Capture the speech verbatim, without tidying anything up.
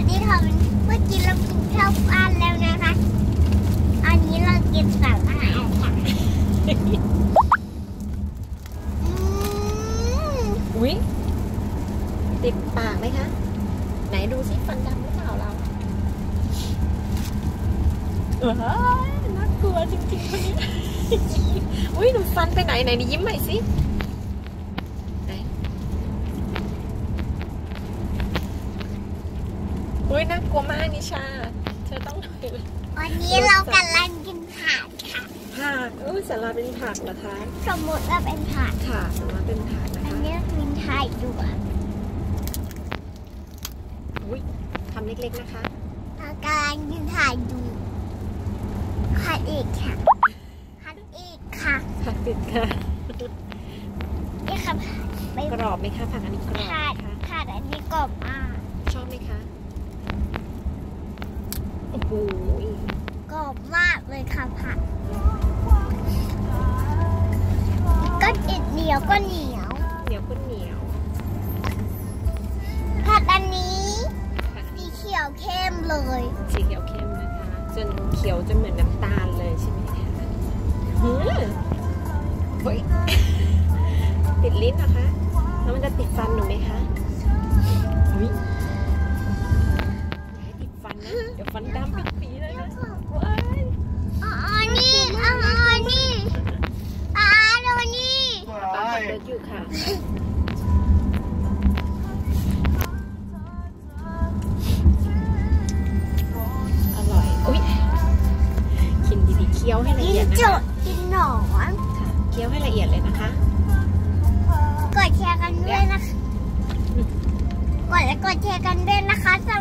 ที่ทำเมื่อกี้เรากินข้าวปั้นแล้วนะคะอันนี้เรากินสาหร่ายค่ะอุ๊ยติดปากไหมคะไหนดูสิฟันดำหรือเปล่าเราเออน่ากลัวจริงๆคนนี้อุ้ยหนูฟันไปไหนไหนนี่ยิ้มใหม่สิไหนอุ้ยน่ากลัวมากนิชาเธอต้องวันนี้เรากำลังกินผักค่ะผักอุ้ยสาระเป็นผักเหรอคะสมมติว่าเป็นผักค่ะสาระเป็นผักนะคะอันนี้กินไทยด้วยอุ้ยทำเล็กๆนะคะเรากำลังกินไทยดูผัดอีกค่ะผัดอีกค่ะผักติดค่ะนี่ค่ะกรอบไหมคะผักอันนี้กรอบผัดผัดอันนี้กรอบมากชอบไหมคะโอ้โหกรอบมากเลยค่ะผักก็ติดเหนียวก็เหนียวเหนียวก็เหนียวผัดอันนี้สีเขียวเข้มเลยสีเขียวเข้มนะคะจนเขียวจนเหมือนน้ำตาลเลยใช่ไหมคะหืมเฮ้ยติดลิ้นนะคะแล้วมันจะติดฟันหนูไหมคะเฮ้ยอย่าให้ติดฟันนะเดี๋ยวฟันดำปิดปีเลยนะว้ายอ๋อนี่อ๋อนี่อ๋อดูนี่ตาเด็กอยู่ค่ะอร่อยอุ้ยกินดีๆเคี้ยวให้ละเอียดนะคะกินหนอนเคี้ยวให้ละเอียดเลยนะคะกดแชร์กันด้วยนะคะกดและกดแชร์กันด้วยนะคะส